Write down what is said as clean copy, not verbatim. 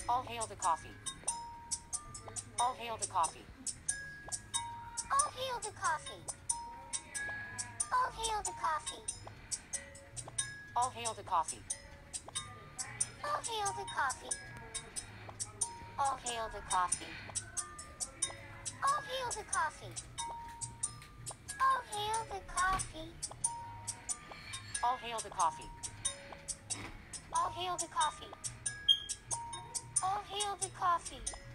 All hail the coffee. All hail the coffee. All hail the coffee. All hail the coffee. All hail the coffee. All hail the coffee. All hail the coffee. All hail the coffee. All hail the coffee. All hail the coffee. All hail the coffee. All hail the coffee.